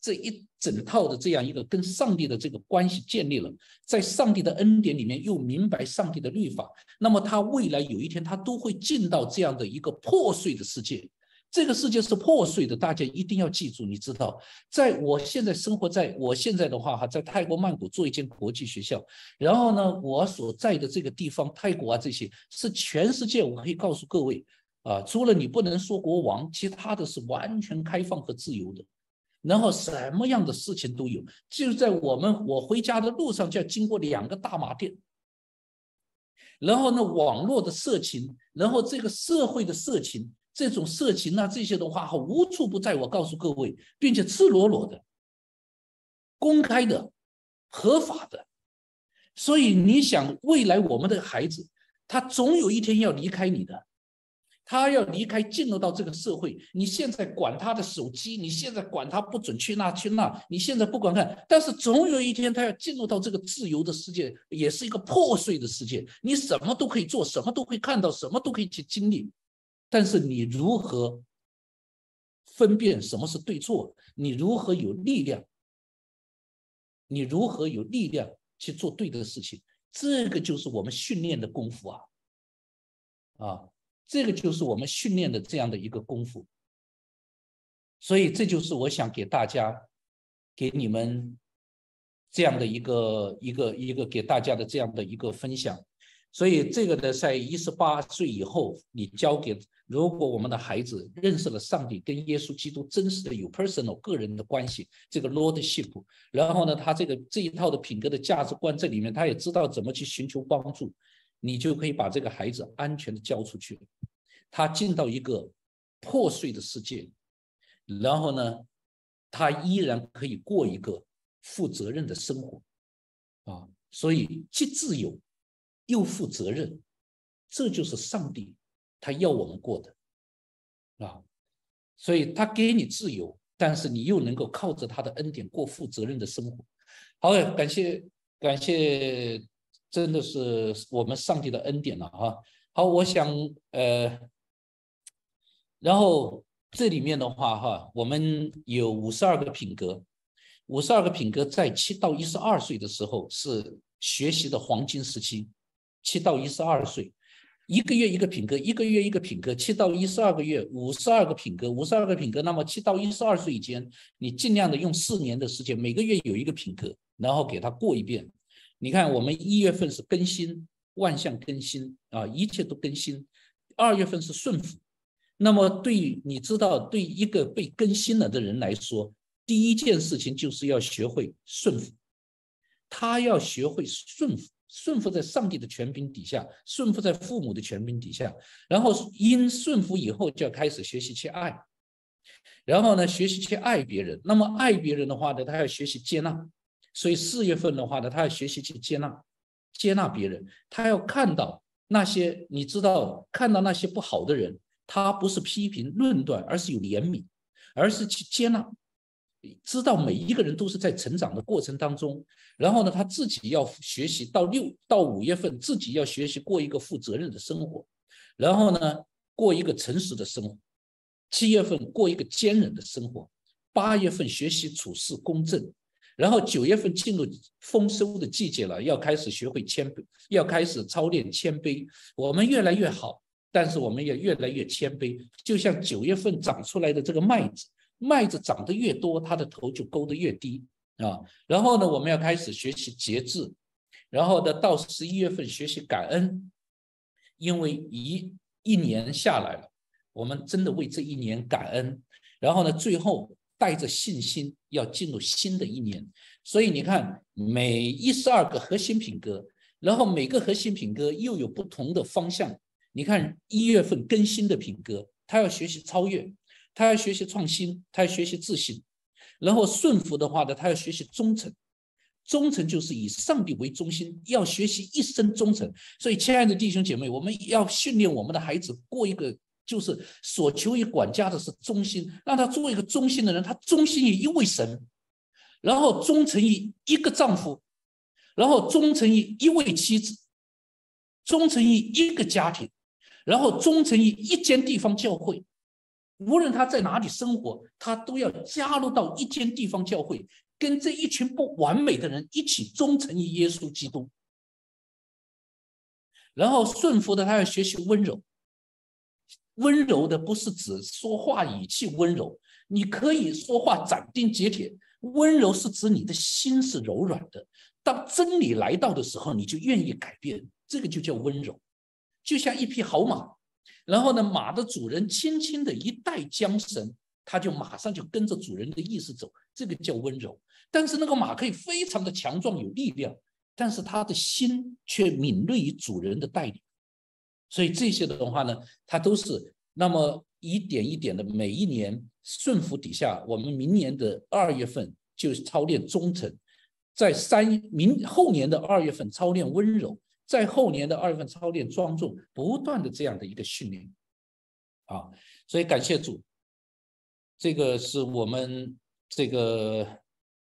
这一整套的这样一个跟上帝的这个关系建立了，在上帝的恩典里面又明白上帝的律法，那么他未来有一天他都会进到这样的一个破碎的世界。这个世界是破碎的，大家一定要记住。你知道，在我现在生活在我现在的话哈，在泰国曼谷做一间国际学校，然后呢，我所在的这个地方，泰国啊这些是全世界，我可以告诉各位啊，除了你不能说国王，其他的是完全开放和自由的。然后什么样的事情都有，就在我们我回家的路上就要经过两个大麻店，然后呢，网络的色情，然后这个社会的色情。这种色情啊，这些的话无处不在，我告诉各位，并且赤裸裸的、公开的、合法的。所以你想，未来我们的孩子，他总有一天要离开你的，他要离开，进入到这个社会。你现在管他的手机，你现在管他不准去那去那，你现在不管看，但是总有一天他要进入到这个自由的世界，也是一个破碎的世界，你什么都可以做，什么都可以看到，什么都可以去经历。但是你如何分辨什么是对错？你如何有力量？你如何有力量去做对的事情？这个就是我们训练的功夫啊！啊，这个就是我们训练的这样的一个功夫。所以这就是我想给大家、给你们这样的一个、一个、一个给大家的这样的一个分享。所以这个呢，在一十八岁以后，你交给，如果我们的孩子认识了上帝，跟耶稣基督真实的有 personal 个人的关系，这个 lordship， 然后呢，他这个这一套的品格的价值观，这里面他也知道怎么去寻求帮助，你就可以把这个孩子安全的交出去，他进到一个破碎的世界，然后呢，他依然可以过一个负责任的生活啊，所以既自由又负责任，这就是上帝他要我们过的啊。所以他给你自由，但是你又能够靠着他的恩典过负责任的生活。好，感谢感谢，真的是我们上帝的恩典了啊。好，我想呃，然后这里面的话哈，我们有五十二个品格，五十二个品格在七到一十二岁的时候是学习的黄金时期。七到一十二岁，一个月一个品格，一个月一个品格，七到一十二个月，五十二个品格，五十二个品格。那么七到一十二岁以前，你尽量的用四年的时间，每个月有一个品格，然后给它过一遍。你看，我们一月份是更新，万象更新啊，一切都更新。二月份是顺服。那么对你知道，对一个被更新了的人来说，第一件事情就是要学会顺服，他要学会顺服。顺服在上帝的权柄底下，顺服在父母的权柄底下，然后因顺服以后就要开始学习去爱，然后呢，学习去爱别人。那么爱别人的话呢，他要学习接纳。所以四月份的话呢，他要学习去接纳，接纳别人。他要看到那些，你知道，看到那些不好的人，他不是批评论断，而是有怜悯，而是去接纳。知道每一个人都是在成长的过程当中，然后呢，他自己要学习到六到五月份，自己要学习过一个负责任的生活，然后呢，过一个诚实的生活。七月份过一个坚忍的生活，八月份学习处事公正，然后九月份进入丰收的季节了，要开始学会谦卑，要开始操练谦卑。我们越来越好，但是我们也越来越谦卑，就像九月份长出来的这个麦子。麦子长得越多，它的头就勾得越低啊。然后呢，我们要开始学习节制，然后呢，到十一月份学习感恩，因为一一年下来了，我们真的为这一年感恩。然后呢，最后带着信心要进入新的一年。所以你看，每一十二个核心品格，然后每个核心品格又有不同的方向。你看一月份更新的品格，他要学习超越。他要学习创新，他要学习自信，然后顺服的话呢，他要学习忠诚。忠诚就是以上帝为中心，要学习一生忠诚。所以，亲爱的弟兄姐妹，我们要训练我们的孩子过一个，就是所求于管家的是忠心，让他做一个忠心的人。他忠心于一位神，然后忠诚于一个丈夫，然后忠诚于一位妻子，忠诚于一个家庭，然后忠诚于一间地方教会。 无论他在哪里生活，他都要加入到一间地方教会，跟这一群不完美的人一起忠诚于耶稣基督。然后顺服的，他要学习温柔。温柔的不是指说话语气温柔，你可以说话斩钉截铁，温柔是指你的心是柔软的。当真理来到的时候，你就愿意改变，这个就叫温柔。就像一匹好马，然后呢，马的主人轻轻的一带缰绳，他就马上就跟着主人的意思走，这个叫温柔。但是那个马可以非常的强壮有力量，但是他的心却敏锐于主人的带领。所以这些的话呢，它都是那么一点一点的，每一年顺服底下，我们明年的二月份就操练忠诚，在三明后年的二月份操练温柔，在后年的二月份操练庄重，不断的这样的一个训练啊。所以感谢主，这个是我们这个。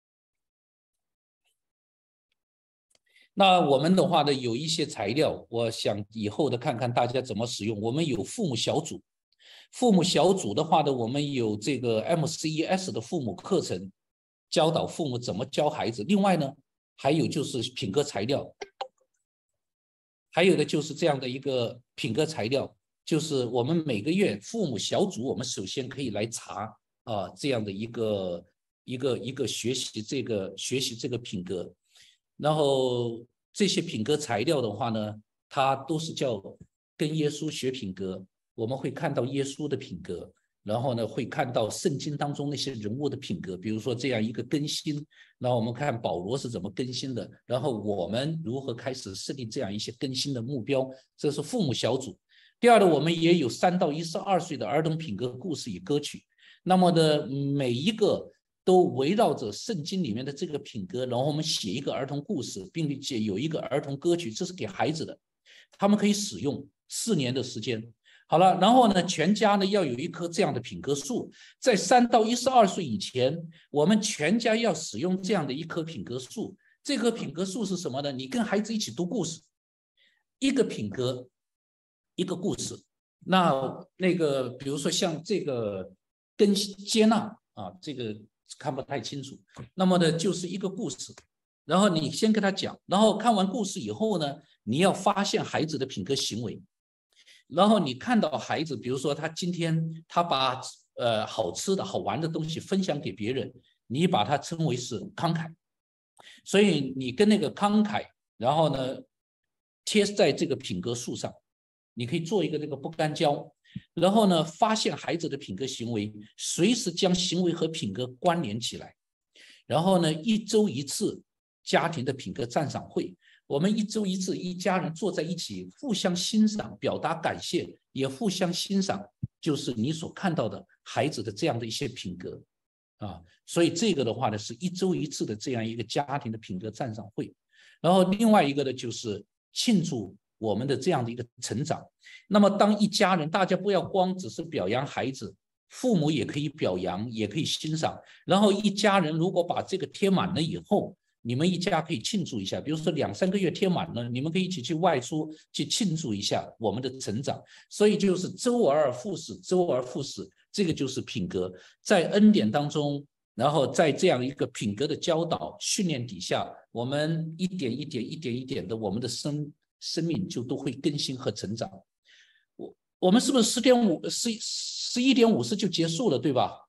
那我们的话呢，有一些材料，我想以后的看看大家怎么使用。我们有父母小组，父母小组的话呢，我们有这个 M C E S 的父母课程，教导父母怎么教孩子。另外呢，还有就是品格材料，还有的就是这样的一个品格材料，就是我们每个月父母小组，我们首先可以来查啊这样的一个一个一个学习这个学习这个品格。然后这些品格材料的话呢，它都是叫跟耶稣学品格，我们会看到耶稣的品格，然后呢会看到圣经当中那些人物的品格，比如说这样一个更新，然后我们看保罗是怎么更新的，然后我们如何开始设定这样一些更新的目标，这是父母小组。第二呢，我们也有三到一十二岁的儿童品格故事与歌曲，那么的每一个都围绕着圣经里面的这个品格，然后我们写一个儿童故事，并且有一个儿童歌曲，这是给孩子的，他们可以使用四年的时间。好了，然后呢，全家呢要有一棵这样的品格树，在三到一十二岁以前，我们全家要使用这样的一棵品格树。这棵品格树是什么呢？你跟孩子一起读故事，一个品格，一个故事。那那个，比如说像这个跟接纳啊，这个看不太清楚。那么呢，就是一个故事，然后你先跟他讲，然后看完故事以后呢，你要发现孩子的品格行为。然后你看到孩子，比如说他今天他把呃好吃的好玩的东西分享给别人，你把它称为是慷慨。所以你跟那个慷慨，然后呢贴在这个品格树上，你可以做一个这个不干胶，然后呢发现孩子的品格行为，随时将行为和品格关联起来。然后呢一周一次家庭的品格赞赏会，我们一周一次，一家人坐在一起，互相欣赏，表达感谢，也互相欣赏，就是你所看到的孩子的这样的一些品格啊。所以这个的话呢，是一周一次的这样一个家庭的品格赞赏会。然后另外一个呢，就是庆祝我们的这样的一个成长。那么当一家人，大家不要光只是表扬孩子，父母也可以表扬，也可以欣赏。然后一家人如果把这个贴满了以后，你们一家可以庆祝一下，比如说两三个月贴满了，你们可以一起去外出去庆祝一下我们的成长。所以就是周而复始，周而复始，这个就是品格。在恩典当中，然后在这样一个品格的教导训练底下，我们一点一点一点一点的，我们的生生命就都会更新和成长。我我们是不是十点五十十一点五十就结束了，对吧？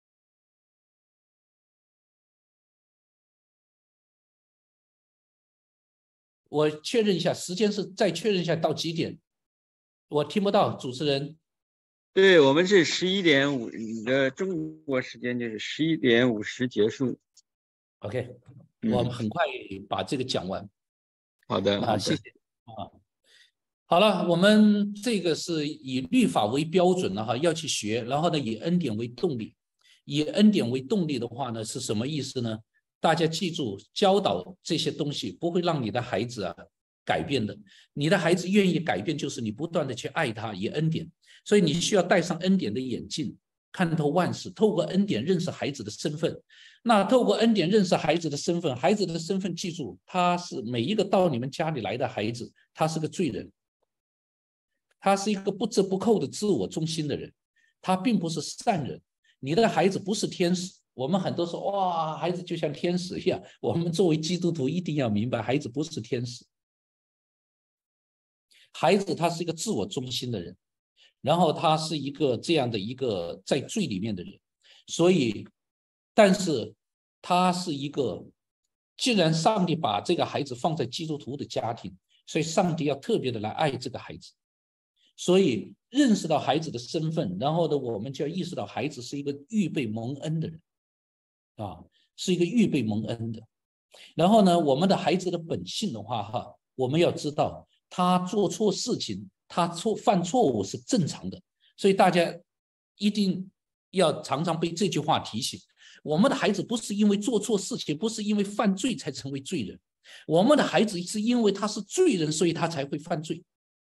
我确认一下，时间是再确认一下到几点？我听不到主持人。 对，我们是十一点五，你的中国时间就是十一点五十结束。 OK， 嗯， 我们很快把这个讲完。 好的， 啊，谢谢啊。好了，我们这个是以律法为标准的哈，要去学，然后呢，以恩典为动力。以恩典为动力的话呢，是什么意思呢？大家记住，教导这些东西不会让你的孩子啊改变的。你的孩子愿意改变，就是你不断的去爱他，以恩典。所以你需要戴上恩典的眼镜，看透万事，透过恩典认识孩子的身份。那透过恩典认识孩子的身份，孩子的身份记住，他是每一个到你们家里来的孩子，他是个罪人，他是一个不折不扣的自我中心的人。 他并不是善人。你的孩子不是天使。我们很多说哇，孩子就像天使一样。我们作为基督徒一定要明白，孩子不是天使。孩子他是一个自我中心的人，然后他是一个这样的一个在罪里面的人，所以，但是他是一个，既然上帝把这个孩子放在基督徒的家庭，所以上帝要特别的来爱这个孩子。所以认识到孩子的身份，然后呢，我们就要意识到孩子是一个预备蒙恩的人，啊，是一个预备蒙恩的。然后呢，我们的孩子的本性的话，哈，我们要知道他做错事情，他错犯错误是正常的，所以大家一定要常常被这句话提醒。我们的孩子不是因为做错事情，不是因为犯罪才成为罪人，我们的孩子是因为他是罪人，所以他才会犯罪。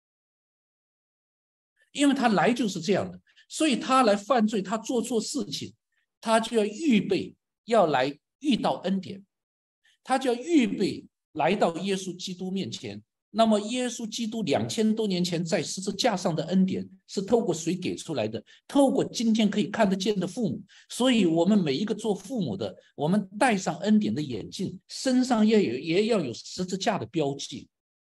因为他来就是这样的，所以他来犯罪，他做错事情，他就要预备要来遇到恩典，他就要预备来到耶稣基督面前。那么耶稣基督两千多年前在十字架上的恩典是透过谁给出来的？透过今天可以看得见的父母。所以我们每一个做父母的，我们戴上恩典的眼镜，身上也有也要有十字架的标记。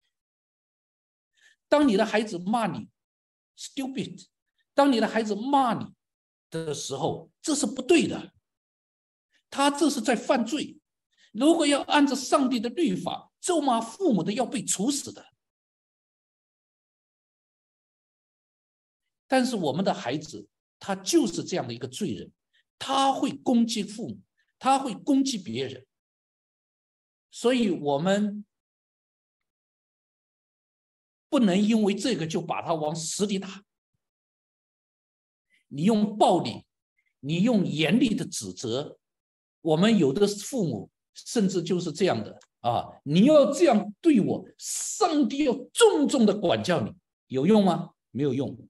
当你的孩子骂你stupid， 当你的孩子骂你的时候，这是不对的，他这是在犯罪。如果要按照上帝的律法，咒骂父母的要被处死的。但是我们的孩子他就是这样的一个罪人，他会攻击父母，他会攻击别人，所以我们不能因为这个就把他往死里打。你用暴力，你用严厉的指责，我们有的父母甚至就是这样的啊！你要这样对我，上帝要重重的管教你，有用吗？没有用。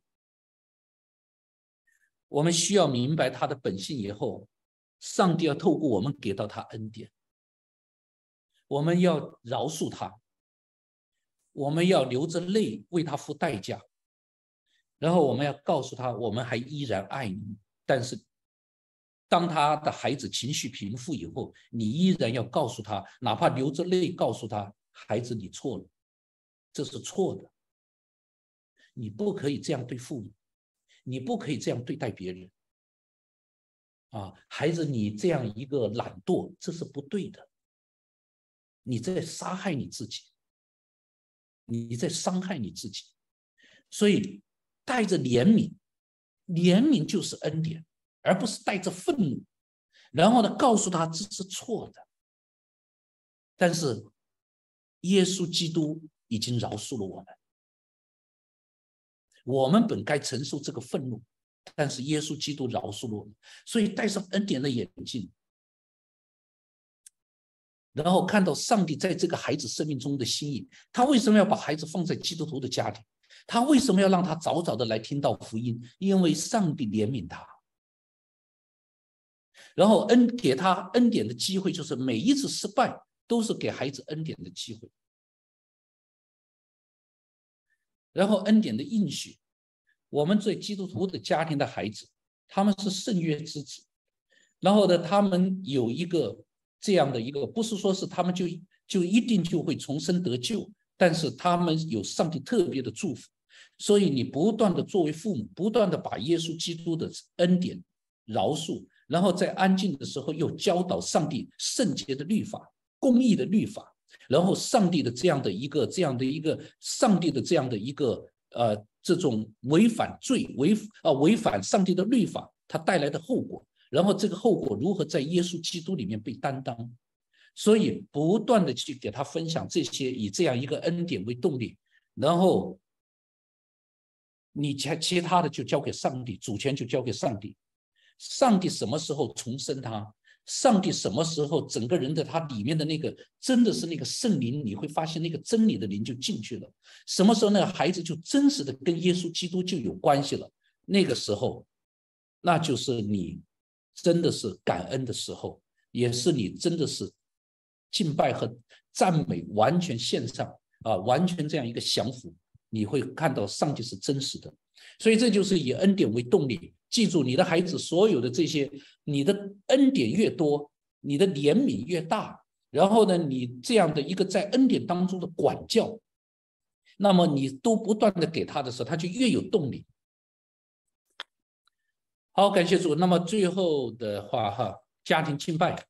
我们需要明白他的本性以后，上帝要透过我们给到他恩典，我们要饶恕他，我们要流着泪为他付代价，然后我们要告诉他，我们还依然爱你。但是当他的孩子情绪平复以后，你依然要告诉他，哪怕流着泪告诉他，孩子你错了，这是错的，你不可以这样对父母，你不可以这样对待别人啊，孩子你这样一个懒惰，这是不对的，你在杀害你自己，你在伤害你自己。所以带着怜悯，怜悯就是恩典，而不是带着愤怒，然后呢告诉他这是错的。但是耶稣基督已经饶恕了我们，我们本该承受这个愤怒，但是耶稣基督饶恕了我们。所以戴上恩典的眼镜，然后看到上帝在这个孩子生命中的心意。他为什么要把孩子放在基督徒的家庭？他为什么要让他早早的来听到福音？因为上帝怜悯他，然后恩给他恩典的机会，就是每一次失败都是给孩子恩典的机会。然后恩典的应许，我们在基督徒的家庭的孩子，他们是圣约之子，然后呢，他们有一个这样的一个，不是说是他们就就一定就会重生得救，但是他们有上帝特别的祝福。所以你不断的作为父母，不断的把耶稣基督的恩典饶恕，然后在安静的时候又教导上帝圣洁的律法、公义的律法，然后上帝的这样的一个这样的一个上帝的这样的一个呃这种违反罪违啊违反上帝的律法它带来的后果，然后这个后果如何在耶稣基督里面被担当。所以不断的去给他分享这些，以这样一个恩典为动力，然后你其他的就交给上帝，主权就交给上帝。上帝什么时候重生他？上帝什么时候整个人的他里面的那个真的是那个圣灵，你会发现那个真理的灵就进去了。什么时候那个孩子就真实的跟耶稣基督就有关系了？那个时候，那就是你真的是感恩的时候，也是你真的是敬拜和赞美完全献上啊，完全这样一个降服。你会看到上帝是真实的，所以这就是以恩典为动力， 记住，你的孩子所有的这些，你的恩典越多，你的怜悯越大，然后呢，你这样的一个在恩典当中的管教，那么你都不断的给他的时候，他就越有动力。好，感谢主。那么最后的话哈，家庭敬拜，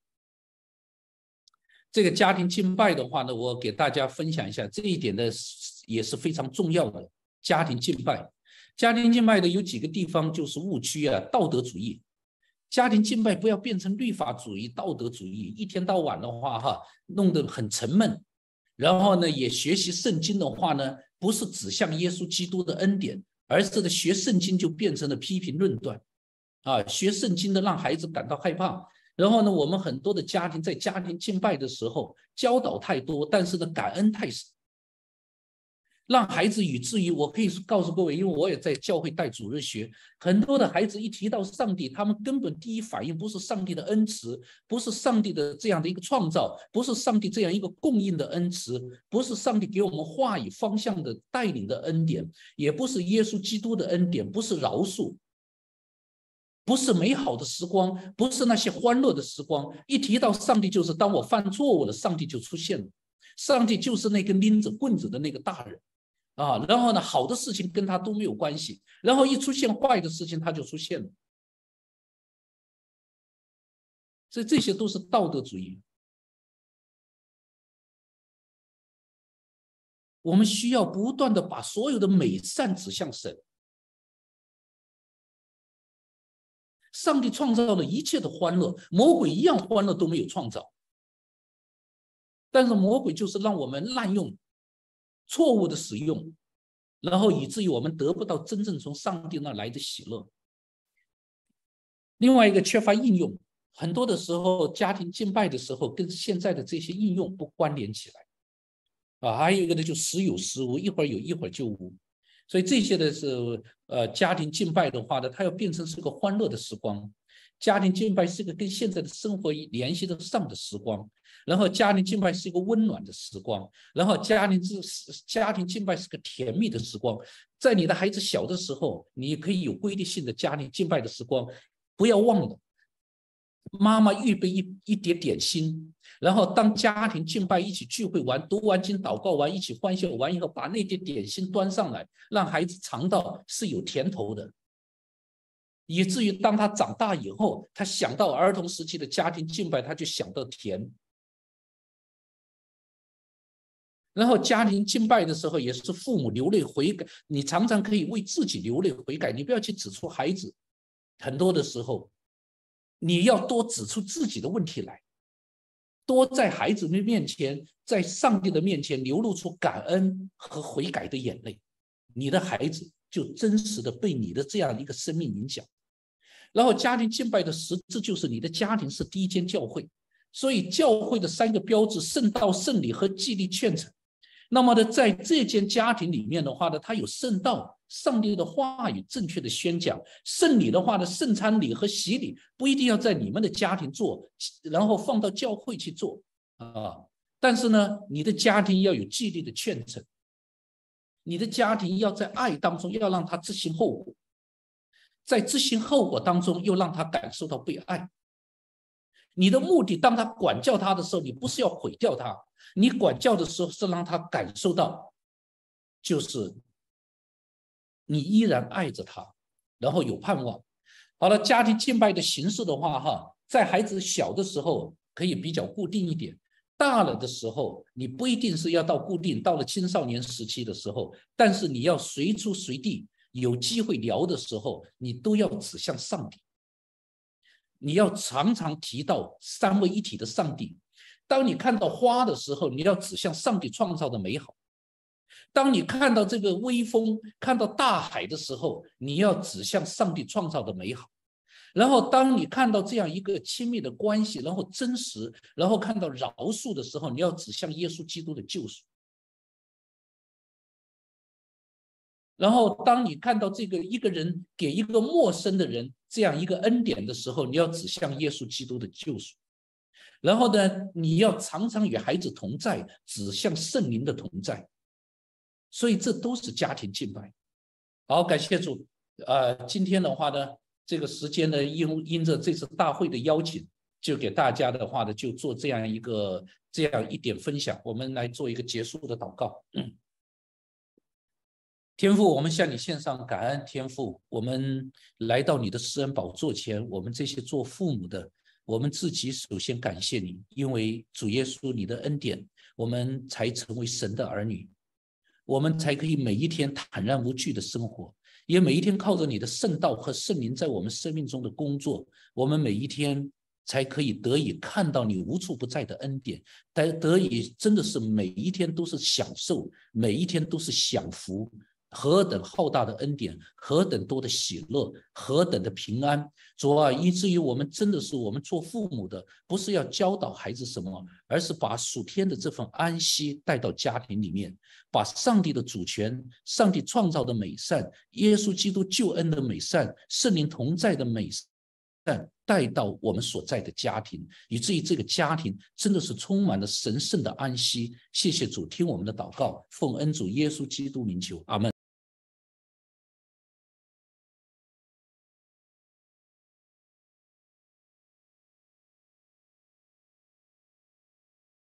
这个家庭敬拜的话呢，我给大家分享一下这一点的也是非常重要的。家庭敬拜，家庭敬拜的有几个地方就是误区啊，道德主义。家庭敬拜不要变成律法主义、道德主义，一天到晚的话哈，弄得很沉闷。然后呢，也学习圣经的话呢，不是指向耶稣基督的恩典，而是的学圣经就变成了批评论断啊，学圣经的让孩子感到害怕。然后呢，我们很多的家庭在家庭敬拜的时候教导太多，但是呢，感恩太少。让孩子以至于我可以告诉各位，因为我也在教会带主日学，很多的孩子一提到上帝，他们根本第一反应不是上帝的恩慈，不是上帝的这样的一个创造，不是上帝这样一个供应的恩慈，不是上帝给我们话语方向的带领的恩典，也不是耶稣基督的恩典，不是饶恕，不是美好的时光，不是那些欢乐的时光。一提到上帝，就是当我犯错误了，上帝就出现了，上帝就是那个拎着棍子的那个大人。啊，然后呢，好的事情跟他都没有关系，然后一出现坏的事情，他就出现了。所以这些都是道德主义。我们需要不断的把所有的美善指向神。上帝创造了一切的欢乐，魔鬼一样欢乐都没有创造。但是魔鬼就是让我们滥用。错误的使用，然后以至于我们得不到真正从上帝那来的喜乐。另外一个缺乏应用，很多的时候家庭敬拜的时候跟现在的这些应用不关联起来啊。还有一个呢，就时有时无，一会儿有一会儿就无。所以这些的是呃家庭敬拜的话呢，它要变成是个欢乐的时光。家庭敬拜是一个跟现在的生活联系得上的时光，然后家庭敬拜是一个温暖的时光，然后家庭家庭敬拜是个甜蜜的时光。在你的孩子小的时候，你可以有规律性的家庭敬拜的时光，不要忘了妈妈预备一一碟点心，然后当家庭敬拜一起聚会完，读完经祷告完，一起欢笑完以后，把那碟点心端上来，让孩子尝到是有甜头的。以至于当他长大以后，他想到儿童时期的家庭敬拜，他就想到甜。然后家庭敬拜的时候，也是父母流泪悔改，你常常可以为自己流泪悔改，你不要去指出孩子。很多的时候，你要多指出自己的问题来，多在孩子的面前，在上帝的面前流露出感恩和悔改的眼泪，你的孩子就真实的被你的这样一个生命影响。然后家庭敬拜的实质就是你的家庭是第一间教会，所以教会的三个标志：圣道、圣礼和纪律劝惩。那么呢，在这间家庭里面的话呢，它有圣道，上帝的话语正确的宣讲；圣礼的话呢，圣餐礼和洗礼不一定要在你们的家庭做，然后放到教会去做啊。但是呢，你的家庭要有纪律的劝惩，你的家庭要在爱当中，要让他知行后果。在执行后果当中，又让他感受到被爱。你的目的，当他管教他的时候，你不是要毁掉他，你管教的时候是让他感受到，就是你依然爱着他，然后有盼望。好了，家庭敬拜的形式的话，哈，在孩子小的时候可以比较固定一点，大了的时候，你不一定是要到固定，到了青少年时期的时候，但是你要随处随地。有机会聊的时候，你都要指向上帝，你要常常提到三位一体的上帝。当你看到花的时候，你要指向上帝创造的美好；当你看到这个微风，看到大海的时候，你要指向上帝创造的美好。然后当你看到这样一个亲密的关系，然后真实，然后看到饶恕的时候，你要指向耶稣基督的救赎。然后当你看到这个一个人给一个陌生的人这样一个恩典的时候，你要指向耶稣基督的救赎。然后呢，你要常常与孩子同在，指向圣灵的同在。所以这都是家庭敬拜。好，感谢主。呃，今天的话呢， 这个时间呢，因因着这次大会的邀请，就给大家的话呢，就做这样一个这样一点分享。我们来做一个结束的祷告。嗯天父，我们向你献上感恩。天父，我们来到你的施恩宝座前，我们这些做父母的，我们自己首先感谢你，因为主耶稣你的恩典，我们才成为神的儿女，我们才可以每一天坦然无惧的生活，也每一天靠着你的圣道和圣灵在我们生命中的工作，我们每一天才可以得以看到你无处不在的恩典，得得以真的是每一天都是享受，每一天都是享福。何等浩大的恩典，何等多的喜乐，何等的平安。主啊，以至于我们真的是我们做父母的，不是要教导孩子什么，而是把属天的这份安息带到家庭里面，把上帝的主权，上帝创造的美善，耶稣基督救恩的美善，圣灵同在的美善带到我们所在的家庭，以至于这个家庭真的是充满了神圣的安息。谢谢主，听我们的祷告，奉恩主耶稣基督名求，阿们。